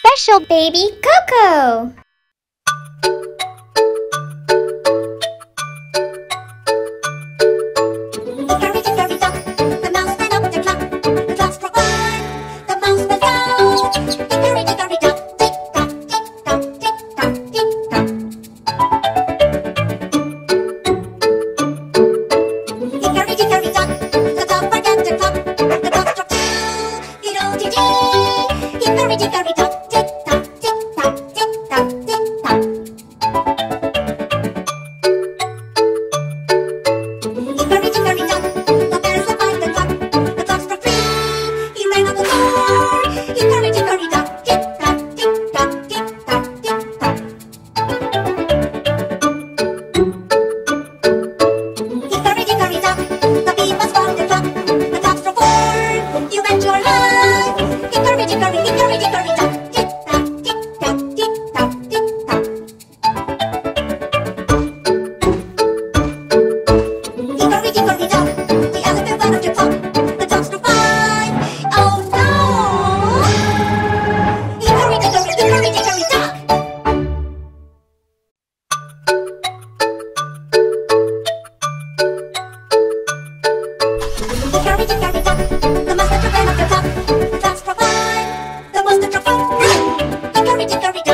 special baby Coco. Hickory dickory dock, the mouse ran up the clock. The clock struck one, the mouse fell down. Hickory dickory dock, tick tock, tick tock, tick tock, tick tock. Hickory dickory dock, the clock forgot the clock. The clock struck two, fiddle-dee-dee. Hickory dickory dock, tick tock, tick tock, tick tock, tick tock. Hickory dickory dock, the bears went by the clock. The clock struck three, he ran out the door. Hickory dickory dock, tick tock, tick tock, tick tock, tick tock. Hickory dickory dock, the bee buzzed on the clock. The clock struck four, you bet your life. Hickory dickory dock, tick tock, tick tock, tick tock, tick tock. Hickory dickory dock, the elephant ran up the clock. The clock struck five. Oh no! Hickory dickory dock. Hickory dickory dock, the monster ran up the clock. The clock struck five. The monster struck four. Hickory dickory dock.